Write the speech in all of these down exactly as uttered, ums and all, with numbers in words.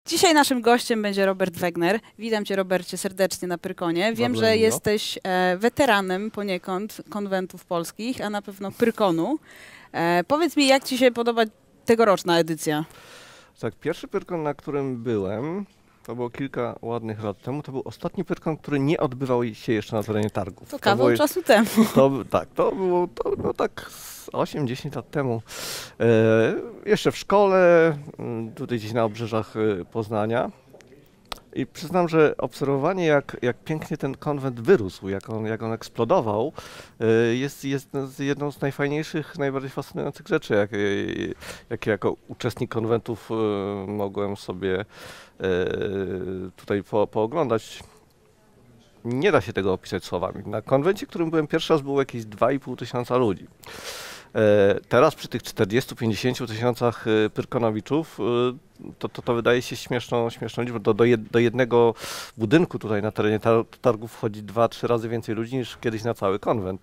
Dzisiaj naszym gościem będzie Robert Wegner. Witam cię, Robercie, serdecznie na Pyrkonie. Wiem, Bardzo że miło. jesteś e, weteranem poniekąd konwentów polskich, a na pewno Pyrkonu. E, powiedz mi, jak ci się podoba tegoroczna edycja? Tak, pierwszy Pyrkon, na którym byłem, to było kilka ładnych lat temu, to był ostatni Pyrkon, który nie odbywał się jeszcze na terenie targów. To kawał było, czasu temu. To, tak, to było, to było tak osiem dziesięć lat temu. E, jeszcze w szkole, m, tutaj gdzieś na obrzeżach e, Poznania. I przyznam, że obserwowanie, jak, jak pięknie ten konwent wyrósł, jak on, jak on eksplodował, y, jest, jest jedną z najfajniejszych, najbardziej fascynujących rzeczy, jakie, jakie jako uczestnik konwentów y, mogłem sobie y, tutaj po, pooglądać. Nie da się tego opisać słowami. Na konwencie, którym byłem pierwszy raz, było jakieś dwa i pół tysiąca ludzi. Teraz przy tych czterdziestu pięćdziesięciu tysiącach Pyrkonowiczów to, to, to wydaje się śmieszną, śmieszną liczbą. Do, do, jed, do jednego budynku tutaj na terenie tar targów wchodzi dwa, trzy razy więcej ludzi niż kiedyś na cały konwent.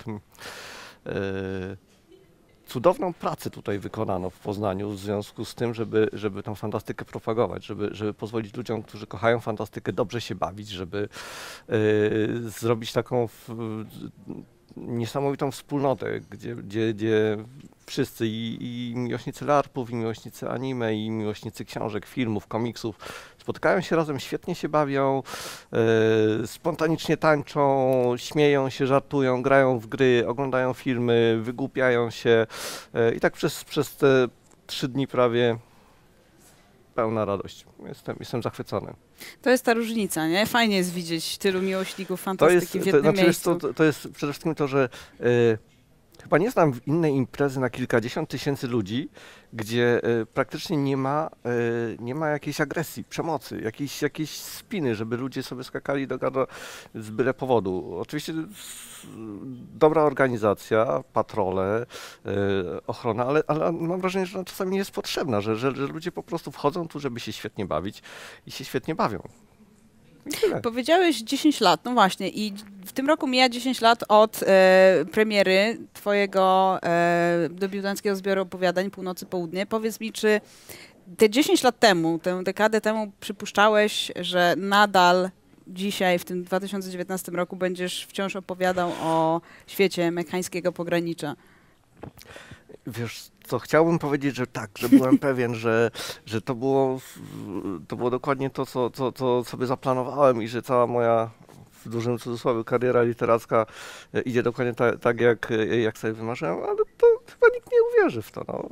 Cudowną pracę tutaj wykonano w Poznaniu w związku z tym, żeby, żeby tą fantastykę propagować, żeby, żeby pozwolić ludziom, którzy kochają fantastykę, dobrze się bawić, żeby y, zrobić taką w, niesamowitą wspólnotę, gdzie, gdzie, gdzie wszyscy i, i miłośnicy larpów, i miłośnicy anime, i miłośnicy książek, filmów, komiksów spotykają się razem, świetnie się bawią, e, spontanicznie tańczą, śmieją się, żartują, grają w gry, oglądają filmy, wygłupiają się e, i tak przez, przez te trzy dni prawie pełna radość. Jestem, jestem zachwycony. To jest ta różnica, nie? Fajnie jest widzieć tylu miłośników To fantastyki jest, w jednym to, znaczy miejscu. jest to, to jest przede wszystkim to, że e, chyba nie znam innej imprezy na kilkadziesiąt tysięcy ludzi, gdzie y, praktycznie nie ma, y, nie ma jakiejś agresji, przemocy, jakiejś, jakiejś spiny, żeby ludzie sobie skakali do gardła z byle powodu. Oczywiście y, dobra organizacja, patrole, y, ochrona, ale, ale mam wrażenie, że ona czasami nie jest potrzebna, że, że, że ludzie po prostu wchodzą tu, żeby się świetnie bawić i się świetnie bawią. I tyle. Powiedziałeś dziesięć lat, no właśnie, i w tym roku mija dziesięć lat od e, premiery twojego e, debiutanckiego zbioru opowiadań Północy Południe. Powiedz mi, czy te dziesięć lat temu, tę dekadę temu przypuszczałeś, że nadal dzisiaj, w tym dwa tysiące dziewiętnastym roku będziesz wciąż opowiadał o świecie meksykańskiego pogranicza? Wiesz co, chciałbym powiedzieć, że tak, że byłem pewien, że, że to było, to było dokładnie to, co, co, co sobie zaplanowałem i że cała moja, w dużym cudzysłowie, kariera literacka idzie dokładnie ta, tak, jak, jak sobie wymarzyłem, ale to chyba nikt nie uwierzy w to. No.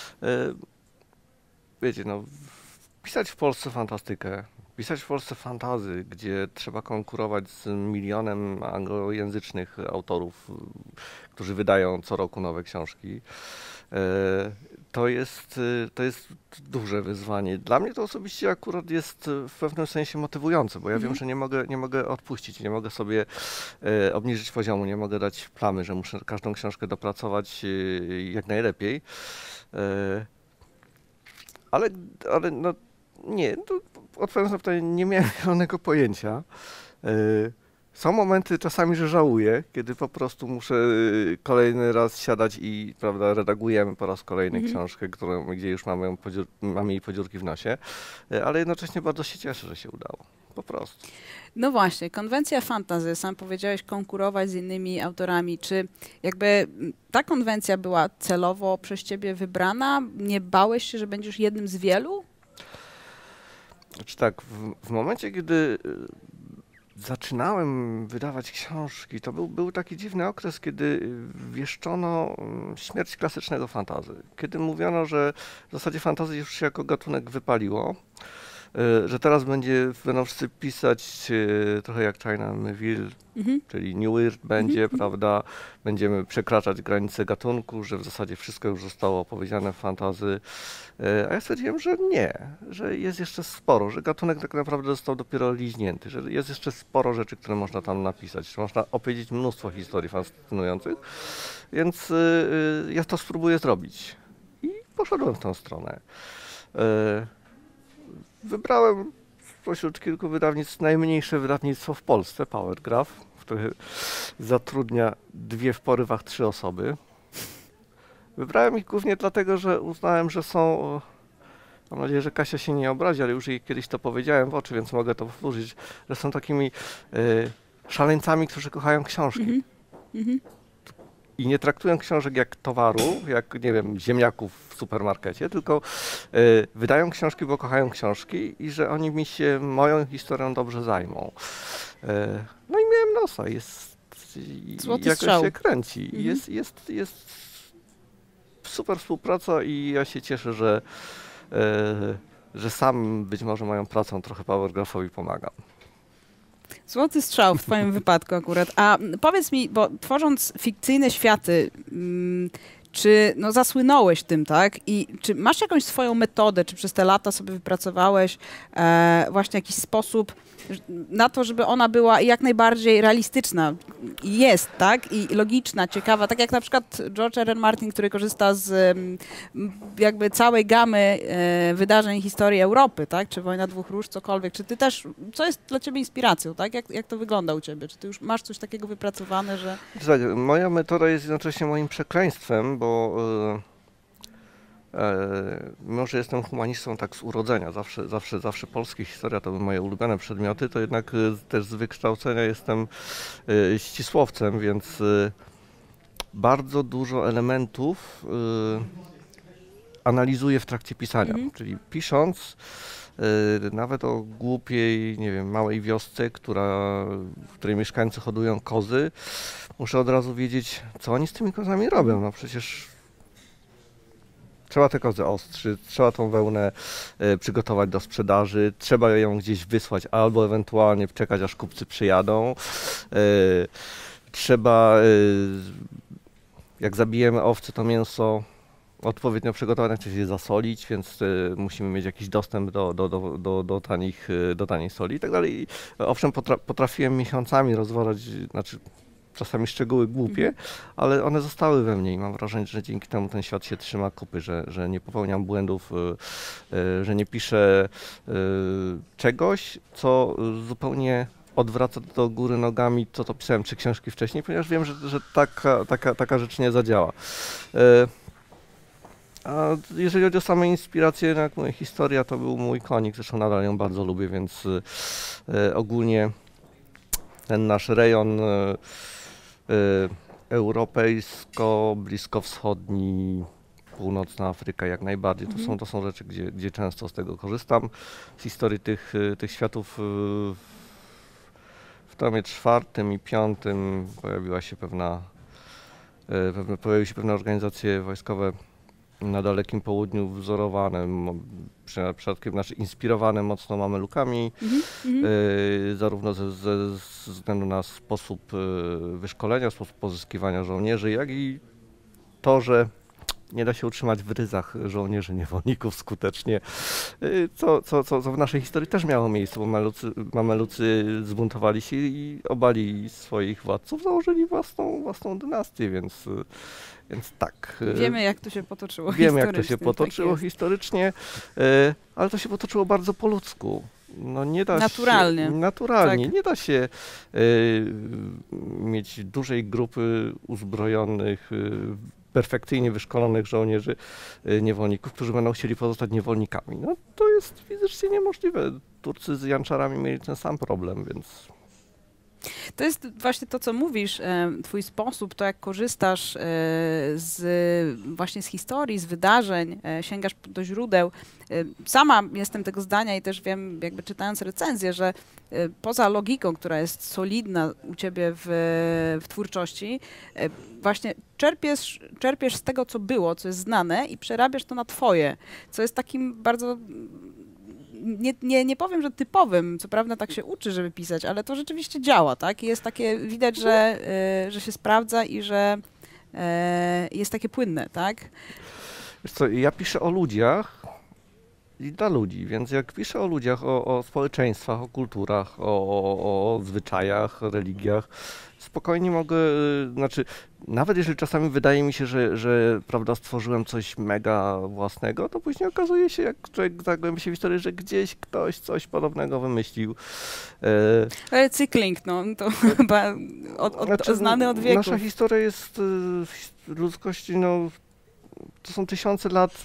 Wiecie, no, pisać w Polsce fantastykę, pisać w Polsce fantazy, gdzie trzeba konkurować z milionem anglojęzycznych autorów, którzy wydają co roku nowe książki, to jest, to jest duże wyzwanie. Dla mnie to osobiście akurat jest w pewnym sensie motywujące, bo ja wiem, że nie mogę, nie mogę odpuścić, nie mogę sobie obniżyć poziomu, nie mogę dać plamy, że muszę każdą książkę dopracować jak najlepiej. Ale, ale no nie, to odpowiadając na pytanie, nie miałem zielonego pojęcia. Są momenty czasami, że żałuję, kiedy po prostu muszę kolejny raz siadać i, prawda, redagujemy po raz kolejny Mhm. książkę, którą, gdzie już mamy, ją podziur, mamy jej podziurki w nosie, ale jednocześnie bardzo się cieszę, że się udało. Po prostu. No właśnie, konwencja fantasy, sam powiedziałeś, konkurować z innymi autorami. Czy jakby ta konwencja była celowo przez ciebie wybrana? Nie bałeś się, że będziesz jednym z wielu? Znaczy tak, w, w momencie, kiedy zaczynałem wydawać książki, to był, był taki dziwny okres, kiedy wieszczono śmierć klasycznego fantasy. Kiedy mówiono, że w zasadzie fantasy już się jako gatunek wypaliło, że teraz będzie, będą wszyscy pisać trochę jak China Miéville, mhm. czyli New Weird będzie, mhm. prawda, będziemy przekraczać granice gatunku, że w zasadzie wszystko już zostało opowiedziane w fantasy, a ja stwierdziłem, że nie, że jest jeszcze sporo, że gatunek tak naprawdę został dopiero liźnięty, że jest jeszcze sporo rzeczy, które można tam napisać, że można opowiedzieć mnóstwo historii fascynujących, więc ja to spróbuję zrobić i poszedłem w tą stronę. Wybrałem spośród kilku wydawnictw najmniejsze wydawnictwo w Polsce, Powergraph, które zatrudnia dwie w porywach trzy osoby. Wybrałem ich głównie dlatego, że uznałem, że są mam nadzieję, że Kasia się nie obrazi, ale już jej kiedyś to powiedziałem w oczy, więc mogę to powtórzyć, że są takimi y, szaleńcami, którzy kochają książki. Mhm. Mhm. I nie traktują książek jak towaru, jak, nie wiem, ziemniaków w supermarkecie, tylko y, wydają książki, bo kochają książki i że oni mi się moją historią dobrze zajmą. Y, no i miałem nosa, jest Złoty jakoś strzał. się kręci. Mhm. Jest, jest, jest super współpraca i ja się cieszę, że, y, że sam być może moją pracą trochę Powergrafowi pomagam. Złoty strzał w twoim wypadku akurat. A powiedz mi, bo tworząc fikcyjne światy, mm, czy no, zasłynąłeś tym, tak? I czy masz jakąś swoją metodę, czy przez te lata sobie wypracowałeś e, właśnie jakiś sposób na to, żeby ona była jak najbardziej realistyczna i jest, tak? I logiczna, ciekawa, tak jak na przykład George R. R. Martin, który korzysta z m, jakby całej gamy e, wydarzeń historii Europy, tak? Czy Wojna Dwóch Róż, cokolwiek. Czy ty też, co jest dla ciebie inspiracją, tak? Jak, jak to wygląda u ciebie? Czy ty już masz coś takiego wypracowane, że... Tak, moja metoda jest jednocześnie moim przekleństwem, bo e, e, mimo że jestem humanistą tak z urodzenia, zawsze, zawsze, zawsze polskie historia to były moje ulubione przedmioty, to jednak e, też z wykształcenia jestem e, ścisłowcem, więc e, bardzo dużo elementów e, analizuję w trakcie pisania, Mhm. czyli pisząc e, nawet o głupiej, nie wiem, małej wiosce, która, w której mieszkańcy hodują kozy, muszę od razu wiedzieć, co oni z tymi kozami robią. No przecież trzeba te kozy ostrzyć, trzeba tą wełnę e, przygotować do sprzedaży, trzeba ją gdzieś wysłać albo ewentualnie czekać, aż kupcy przyjadą. E, trzeba, e, jak zabijemy owce, to mięso odpowiednio przygotowane, czyli je zasolić, więc y, musimy mieć jakiś dostęp do, do, do, do, do, tanich, y, do taniej soli i tak dalej. I, owszem, potra potrafiłem miesiącami rozważać, znaczy czasami szczegóły głupie, ale one zostały we mnie i mam wrażenie, że dzięki temu ten świat się trzyma kupy, że, że nie popełniam błędów, y, y, że nie piszę y, czegoś, co zupełnie odwraca do góry nogami, co to pisałem trzy książki wcześniej, ponieważ wiem, że, że taka, taka, taka rzecz nie zadziała. Y, A jeżeli chodzi o same inspiracje, jak moja historia, to był mój konik, zresztą nadal ją bardzo lubię, więc y, ogólnie ten nasz rejon y, y, europejsko, bliskowschodni, północna Afryka jak najbardziej, to są, to są rzeczy, gdzie, gdzie często z tego korzystam. Z historii tych, tych światów y, w tomie czwartym i piątym pojawiła się pewna, y, pewne, pojawiły się pewne organizacje wojskowe na Dalekim Południu wzorowane, przypadkiem znaczy inspirowane mocno Mamelukami, Mhm. y, zarówno ze, ze, ze względu na sposób y, wyszkolenia, sposób pozyskiwania żołnierzy, jak i to, że nie da się utrzymać w ryzach żołnierzy niewolników skutecznie, y, co, co, co, co w naszej historii też miało miejsce, bo Mamelucy, Mamelucy zbuntowali się i obali swoich władców, założyli własną, własną dynastię, więc, więc tak. y, Wiemy, jak to się potoczyło Wiemy, jak to się historycznie, potoczyło tak jest. historycznie, y, ale to się potoczyło bardzo po ludzku. No nie da Naturalnie. Się, naturalnie. Tak. Nie da się y, mieć dużej grupy uzbrojonych, y, perfekcyjnie wyszkolonych żołnierzy, y, niewolników, którzy będą chcieli pozostać niewolnikami. No to jest fizycznie niemożliwe. Turcy z Janczarami mieli ten sam problem, więc... To jest właśnie to, co mówisz, e, twój sposób, to jak korzystasz e, z, właśnie z historii, z wydarzeń, e, sięgasz do źródeł. E, Sama jestem tego zdania i też wiem, jakby czytając recenzję, że e, poza logiką, która jest solidna u ciebie w, w twórczości, e, właśnie czerpiesz, czerpiesz z tego, co było, co jest znane i przerabiasz to na twoje, co jest takim bardzo... Nie, nie, nie powiem, że typowym, co prawda tak się uczy, żeby pisać, ale to rzeczywiście działa, tak? I jest takie, widać, że, y, że się sprawdza i że y, jest takie płynne, tak? Wiesz co, ja piszę o ludziach i dla ludzi, więc jak piszę o ludziach, o, o społeczeństwach, o kulturach, o, o, o zwyczajach, o religiach, spokojnie mogę, y, znaczy nawet jeżeli czasami wydaje mi się, że, że prawda, stworzyłem coś mega własnego, to później okazuje się, jak człowiek zagłębi się w historię, że gdzieś ktoś coś podobnego wymyślił. E, Ale cykling, no to chyba od, od, znaczy, znany od wieków. Nasza historia jest y, w ludzkości, no to są tysiące lat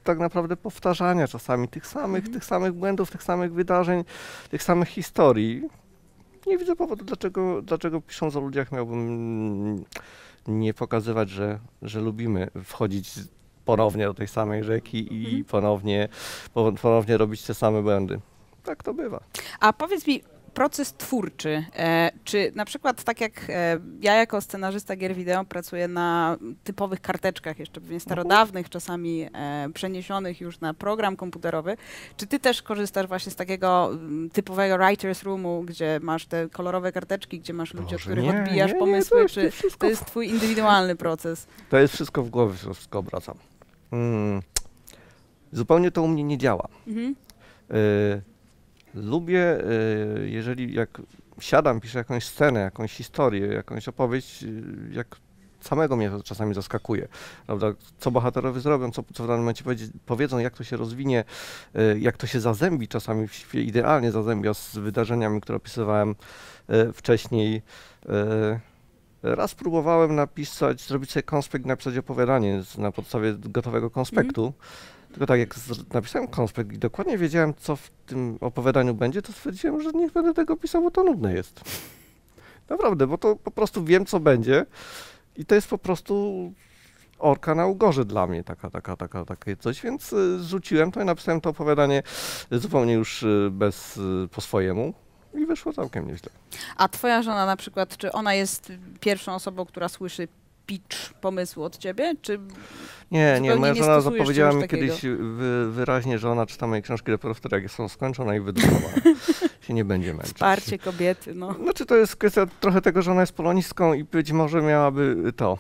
tak naprawdę powtarzania czasami tych samych, Mhm. tych samych błędów, tych samych wydarzeń, tych samych historii. Nie widzę powodu, dlaczego, dlaczego pisząc o ludziach miałbym nie pokazywać, że, że lubimy wchodzić ponownie do tej samej rzeki i Mhm. ponownie, po- ponownie robić te same błędy. Tak to bywa. A powiedz mi, proces twórczy, e, czy na przykład tak jak e, ja jako scenarzysta gier wideo pracuję na typowych karteczkach, jeszcze pewnie starodawnych, czasami e, przeniesionych już na program komputerowy, czy ty też korzystasz właśnie z takiego mm, typowego writer's roomu, gdzie masz te kolorowe karteczki, gdzie masz ludzi, od Boże, których nie, odbijasz nie, nie, pomysły, to jest czy wszystko to jest twój indywidualny proces? To jest wszystko w głowie, to wszystko obracam. Mm. Zupełnie to u mnie nie działa. Mhm. Y, lubię, y, jeżeli jak siadam, piszę jakąś scenę, jakąś historię, jakąś opowieść, y, jak samego mnie to czasami zaskakuje, prawda? Co bohaterowie zrobią, co, co w danym momencie powiedz, powiedzą, jak to się rozwinie, y, jak to się zazębi, czasami się idealnie zazębia z wydarzeniami, które opisywałem y, wcześniej. Y, Raz próbowałem napisać, zrobić sobie konspekt, napisać opowiadanie z, na podstawie gotowego konspektu. Mm. Tylko tak jak z, napisałem konspekt i dokładnie wiedziałem, co w tym opowiadaniu będzie, to stwierdziłem, że nie będę tego pisał, bo to nudne jest. Naprawdę, bo to po prostu wiem, co będzie i to jest po prostu orka na ugorze dla mnie, taka, taka, taka, takie coś, więc y, zrzuciłem to i napisałem to opowiadanie zupełnie już y, bez, y, po swojemu. I wyszło całkiem nieźle. A twoja żona na przykład, czy ona jest pierwszą osobą, która słyszy pitch pomysłu od ciebie, czy Nie, nie, moja nie żona stosujesz powiedziała mi czegoś takiego? kiedyś wy, wyraźnie, że ona czyta moje książki dopiero wtedy, jak są skończone i wydrukowane. się nie będzie męczyć. Wsparcie kobiety, no. Znaczy to jest kwestia trochę tego, że ona jest polonistką i być może miałaby to.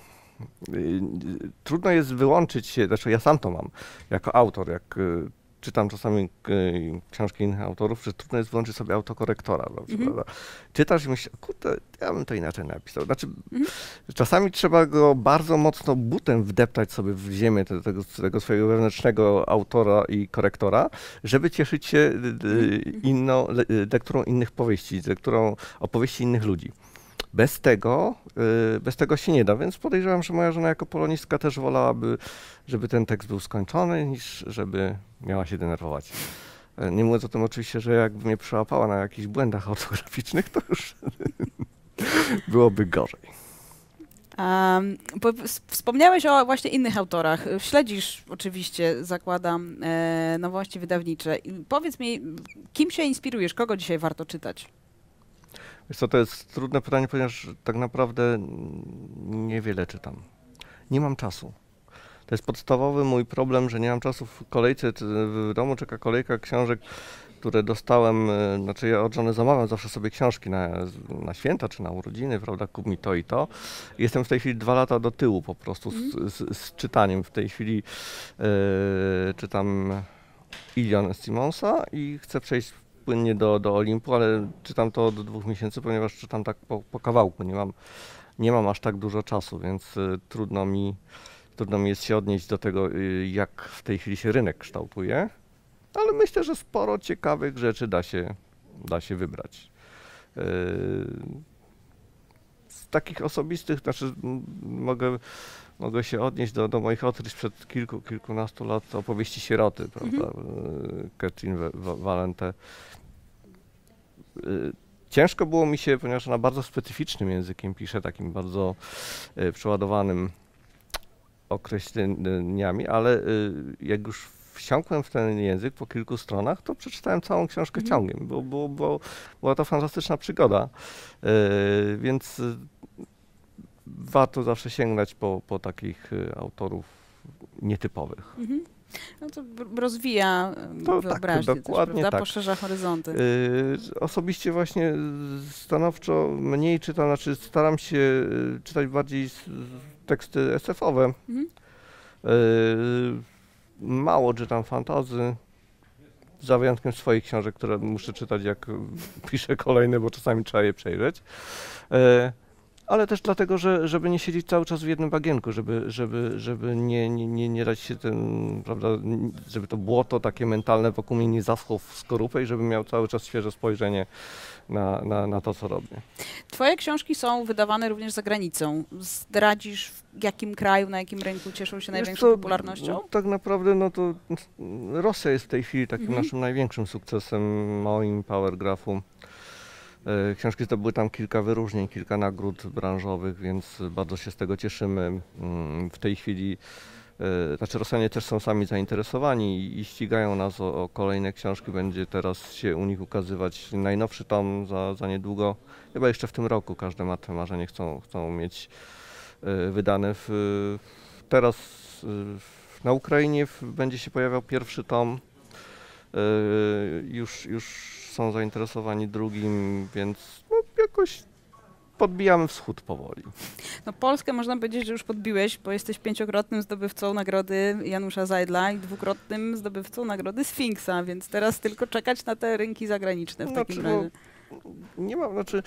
Trudno jest wyłączyć się, znaczy ja sam to mam, jako autor, jak czytam czasami książki innych autorów, że trudno jest wyłączyć sobie autokorektora, mm-hmm. prawda? Czytasz i myślisz, kurde, ja bym to inaczej napisał. Znaczy, mm-hmm. czasami trzeba go bardzo mocno butem wdeptać sobie w ziemię te, tego, tego swojego wewnętrznego autora i korektora, żeby cieszyć się mm-hmm. inną, le, lekturą innych powieści, lekturą opowieści innych ludzi. Bez tego, bez tego się nie da, więc podejrzewam, że moja żona jako polonistka też wolałaby, żeby ten tekst był skończony, niż żeby miała się denerwować. Nie mówiąc o tym oczywiście, że jakby mnie przyłapała na jakichś błędach ortograficznych, to już byłoby gorzej. Um, wspomniałeś o właśnie innych autorach. Śledzisz oczywiście, zakładam, e, nowości wydawnicze. I powiedz mi, kim się inspirujesz? Kogo dzisiaj warto czytać? Wiesz co, to jest trudne pytanie, ponieważ tak naprawdę niewiele czytam. Nie mam czasu. To jest podstawowy mój problem, że nie mam czasu w kolejce, w domu czeka kolejka książek, które dostałem, znaczy ja od żony zamawiam zawsze sobie książki na, na święta czy na urodziny, prawda, kup mi to i to. Jestem w tej chwili dwa lata do tyłu po prostu z, z, z czytaniem. W tej chwili e, czytam Ilion Simonsa i chcę przejść płynnie do, do Olimpu, ale czytam to od dwóch miesięcy, ponieważ czytam tak po, po kawałku, nie mam, nie mam aż tak dużo czasu, więc y, trudno mi, trudno mi jest się odnieść do tego, y, jak w tej chwili się rynek kształtuje, ale myślę, że sporo ciekawych rzeczy da się, da się wybrać. Y, z takich osobistych, znaczy m, mogę, mogę się odnieść do, do moich odkryć sprzed kilku, kilkunastu lat opowieści Sieroty, prawda, mm-hmm. Katrin Valente. Ciężko było mi się, ponieważ ona bardzo specyficznym językiem pisze, takim bardzo y, przeładowanym określeniami, ale y, jak już wsiąkłem w ten język po kilku stronach, to przeczytałem całą książkę mm. ciągiem, bo, bo, bo była to fantastyczna przygoda, y, więc y, warto zawsze sięgnąć po, po takich y, autorów nietypowych. Mm-hmm. No to rozwija to wyobraźnię, tak, dokładnie też, prawda? Tak. Poszerza horyzonty. Yy, osobiście właśnie stanowczo mniej czytam, znaczy staram się czytać bardziej teksty es efowe. Mhm. Yy, mało czytam fantasy, za wyjątkiem swoich książek, które muszę czytać jak piszę kolejne, bo czasami trzeba je przejrzeć. Yy, ale też dlatego, że, żeby nie siedzieć cały czas w jednym bagienku, żeby, żeby, żeby nie, nie, nie, nie dać się tym, prawda, żeby to błoto takie mentalne wokół mnie nie zaschło w skorupę i żebym miał cały czas świeże spojrzenie na, na, na to, co robię. Twoje książki są wydawane również za granicą. Zdradzisz, w jakim kraju, na jakim rynku cieszą się Wiesz największą co, popularnością? no, tak naprawdę no to Rosja jest w tej chwili takim Mhm. naszym największym sukcesem moim Powergraphu. E, Książki zdobyły tam kilka wyróżnień, kilka nagród branżowych, więc bardzo się z tego cieszymy. Mm, W tej chwili, e, znaczy Rosjanie też są sami zainteresowani i, i ścigają nas o, o kolejne książki. Będzie teraz się u nich ukazywać najnowszy tom za, za niedługo. Chyba jeszcze w tym roku każde ma te marzenie, chcą, chcą mieć e, wydane. W, teraz e, na Ukrainie w, będzie się pojawiał pierwszy tom. E, już, już są zainteresowani drugim, więc no, jakoś podbijamy wschód powoli. No Polskę można powiedzieć, że już podbiłeś, bo jesteś pięciokrotnym zdobywcą nagrody Janusza Zajdla i dwukrotnym zdobywcą nagrody Sfinksa, więc teraz tylko czekać na te rynki zagraniczne w takim Znaczy, no, razie. nie ma, znaczy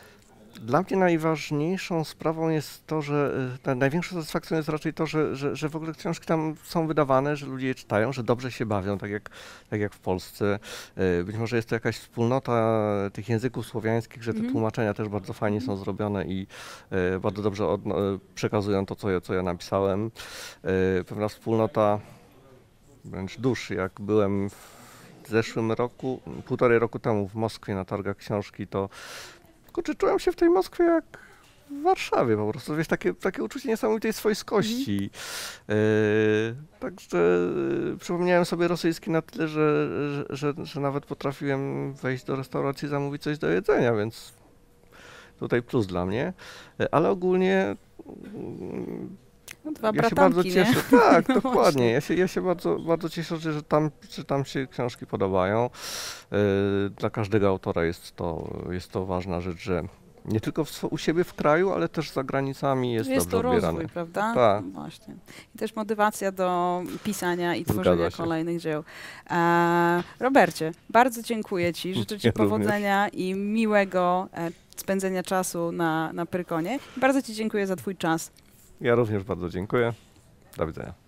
dla mnie najważniejszą sprawą jest to, że e, ta największą satysfakcją jest raczej to, że, że, że w ogóle książki tam są wydawane, że ludzie je czytają, że dobrze się bawią, tak jak, tak jak w Polsce. E, Być może jest to jakaś wspólnota tych języków słowiańskich, że te Mhm. tłumaczenia też bardzo fajnie są zrobione i e, bardzo dobrze odno- e, przekazują to, co ja, co ja napisałem. E, Pewna wspólnota wręcz dusz, jak byłem w zeszłym roku, półtorej roku temu w Moskwie na targach książki, to kurczę, czułem się w tej Moskwie jak w Warszawie po prostu, wiesz, takie, takie uczucie niesamowitej swojskości. E, także e, przypomniałem sobie rosyjski na tyle, że, że, że, że nawet potrafiłem wejść do restauracji i zamówić coś do jedzenia, więc tutaj plus dla mnie. E, ale ogólnie mm, No, dwa ja się bardzo bratanki, nie? cieszę, tak, No dokładnie. właśnie. Ja się, ja się bardzo, bardzo cieszę, że, że, tam, że tam się książki podobają. Yy, Dla każdego autora jest to, jest to ważna rzecz, że nie tylko w, swo- u siebie w kraju, ale też za granicami jest, Jest dobrze to odbierane. rozwój, prawda? Tak. No właśnie. I też motywacja do pisania i Zgadza tworzenia się. kolejnych dzieł. E, Robercie, bardzo dziękuję Ci. Życzę Ci Ja również. powodzenia i miłego e, spędzenia czasu na, na Pyrkonie. Bardzo Ci dziękuję za Twój czas. Ja również bardzo dziękuję. Do widzenia.